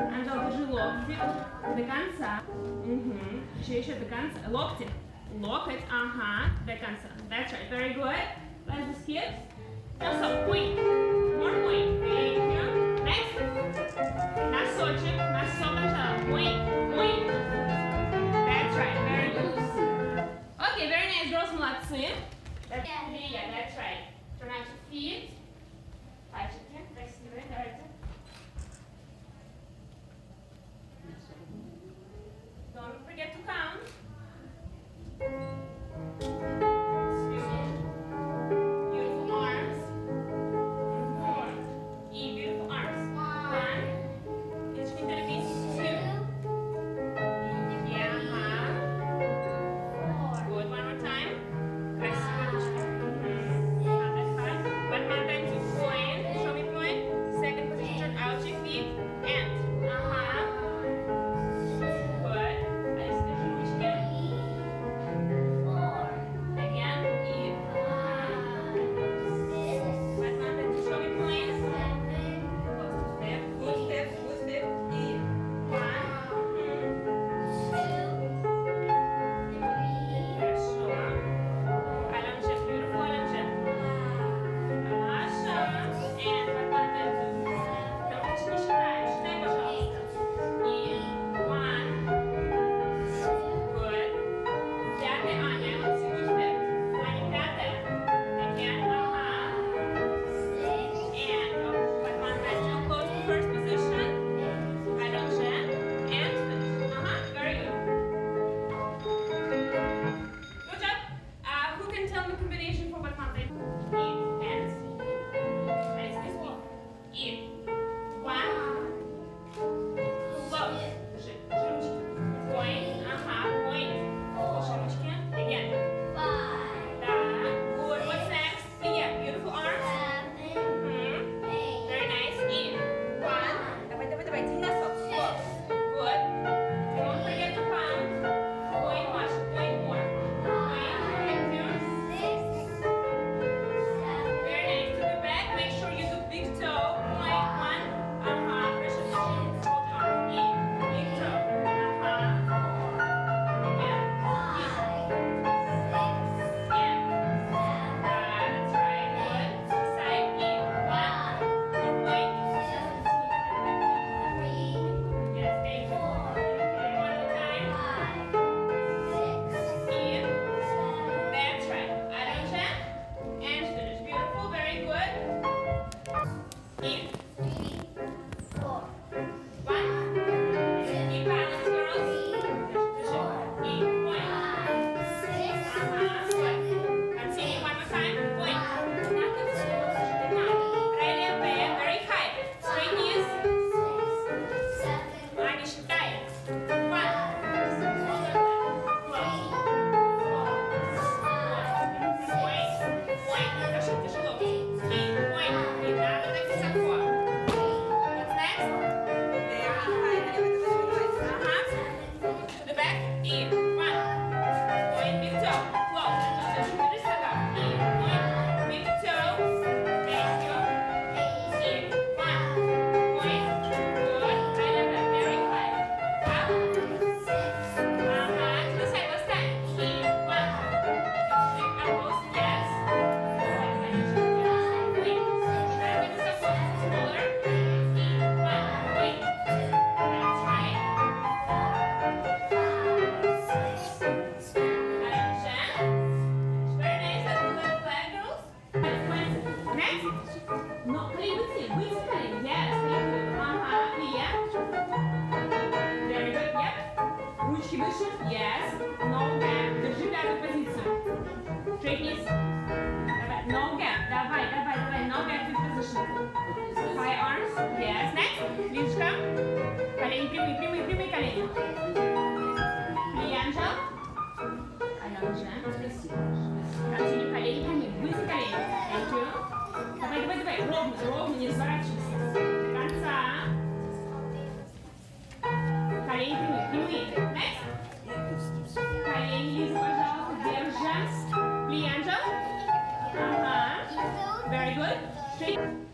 Анжела, держи локти до конца. Угу. Еще до конца. Локти. Локоть. Ага. До конца. That's right. Very good. Let's just skip. Now so, point. More point. Thank you. Next. Носочек. Носок Анжела. Point. Point. That's right. Very good. Okay, very nice, girls. Молодцы. Yeah, that's right. Turn out your feet. Пальчики. Красивые. Давайте. Don't forget to count. Beautiful arms. Beautiful arms. 1. Each finger is 2. Yeah. Good. One more time. Красиво. One more time to point. Show me point. Second position. Turn out your feet. And. Yes. No gap. Держи пятую позицию. Straight knees. Давай. No gap. Давай. No gap in position. High arms. Yes. Next. Линчка. Колени прямые колени. Плианжа. Алянжа. Continue. Колени прямые. Выше колени. Thank you. Давай. Ровно. Не разворачивайся. До конца. Колени прямые. Next. Колени, Лиза, пожалуйста, держи. Плианжа. Ага. Very good. Straight.